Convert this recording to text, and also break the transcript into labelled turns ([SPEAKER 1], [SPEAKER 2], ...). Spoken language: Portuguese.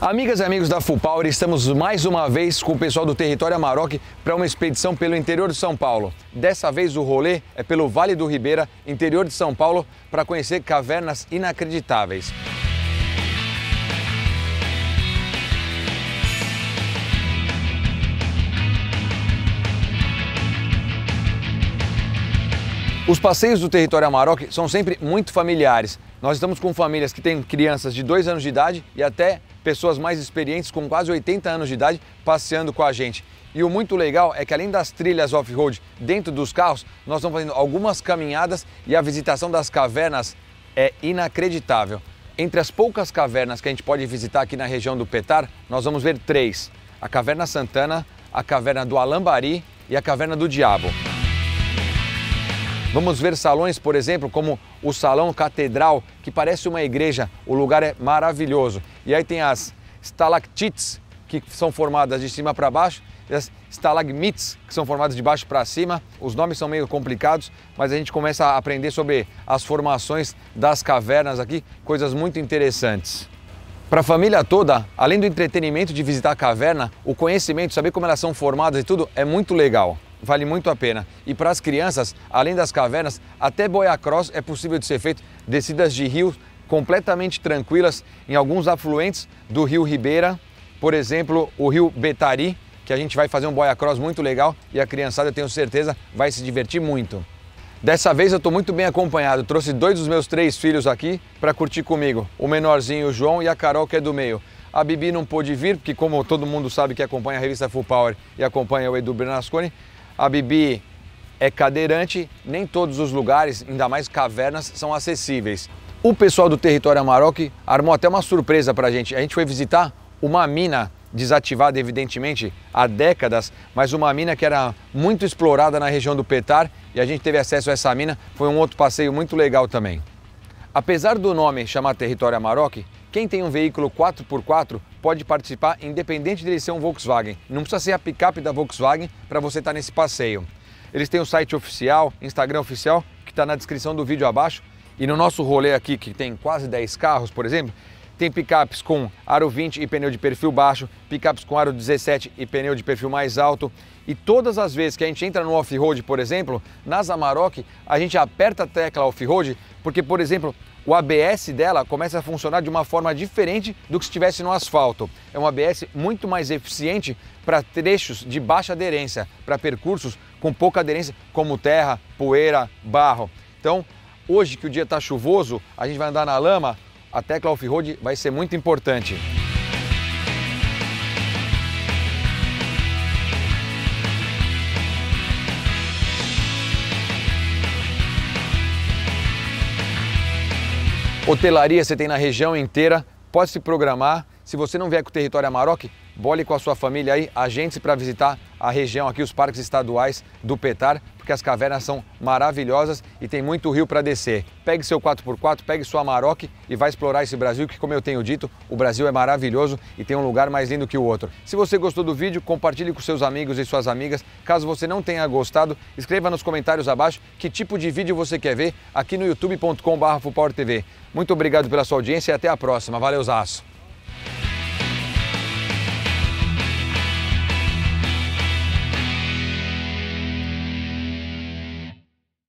[SPEAKER 1] Amigas e amigos da Full Power, estamos mais uma vez com o pessoal do Território Amarok para uma expedição pelo interior de São Paulo. Dessa vez o rolê é pelo Vale do Ribeira, interior de São Paulo, para conhecer cavernas inacreditáveis. Os passeios do Território Amarok são sempre muito familiares. Nós estamos com famílias que têm crianças de 2 anos de idade e até pessoas mais experientes com quase 80 anos de idade passeando com a gente. E o muito legal é que além das trilhas off-road dentro dos carros, nós estamos fazendo algumas caminhadas e a visitação das cavernas é inacreditável. Entre as poucas cavernas que a gente pode visitar aqui na região do Petar, nós vamos ver 3. A Caverna Santana, a Caverna do Alambari e a Caverna do Diabo. Vamos ver salões, por exemplo, como o Salão Catedral, que parece uma igreja. O lugar é maravilhoso. E aí tem as estalactites, que são formadas de cima para baixo, e as estalagmites, que são formadas de baixo para cima. Os nomes são meio complicados, mas a gente começa a aprender sobre as formações das cavernas aqui, coisas muito interessantes. Para a família toda, além do entretenimento de visitar a caverna, o conhecimento, saber como elas são formadas e tudo, é muito legal. Vale muito a pena. E para as crianças, além das cavernas, até boia cross é possível de ser feito, descidas de rio completamente tranquilas em alguns afluentes do rio Ribeira, por exemplo, o rio Betari, que a gente vai fazer um boia cross muito legal e a criançada, eu tenho certeza, vai se divertir muito. Dessa vez eu estou muito bem acompanhado, trouxe 2 dos meus 3 filhos aqui para curtir comigo, o menorzinho, o João, e a Carol, que é do meio. A Bibi não pôde vir, porque como todo mundo sabe que acompanha a revista Full Power e acompanha o Edu Bernasconi, a Bibi é cadeirante, nem todos os lugares, ainda mais cavernas, são acessíveis. O pessoal do Território Amarok armou até uma surpresa pra gente. A gente foi visitar uma mina desativada, evidentemente, há décadas, mas uma mina que era muito explorada na região do Petar e a gente teve acesso a essa mina. Foi um outro passeio muito legal também. Apesar do nome chamar Território Amarok, quem tem um veículo 4x4 pode participar independente de ele ser um Volkswagen. Não precisa ser a picape da Volkswagen para você estar nesse passeio. Eles têm o site oficial, Instagram oficial, que está na descrição do vídeo abaixo. E no nosso rolê aqui, que tem quase 10 carros, por exemplo, tem picapes com aro 20 e pneu de perfil baixo, picapes com aro 17 e pneu de perfil mais alto. E todas as vezes que a gente entra no off-road, por exemplo, nas Amarok, a gente aperta a tecla off-road porque, por exemplo, o ABS dela começa a funcionar de uma forma diferente do que se estivesse no asfalto. É um ABS muito mais eficiente para trechos de baixa aderência, para percursos com pouca aderência, como terra, poeira, barro. Então, hoje que o dia está chuvoso, a gente vai andar na lama, a tecla off-road vai ser muito importante. Hotelaria você tem na região inteira, pode se programar. Se você não vier com o Território Amarok, bole com a sua família aí, agende-se para visitar a região aqui, os parques estaduais do Petar, porque as cavernas são maravilhosas e tem muito rio para descer. Pegue seu 4x4, pegue sua Amarok e vai explorar esse Brasil, que como eu tenho dito, o Brasil é maravilhoso e tem um lugar mais lindo que o outro. Se você gostou do vídeo, compartilhe com seus amigos e suas amigas. Caso você não tenha gostado, escreva nos comentários abaixo que tipo de vídeo você quer ver aqui no youtube.com/FullPowerTV. Muito obrigado pela sua audiência e até a próxima. Valeuzaço!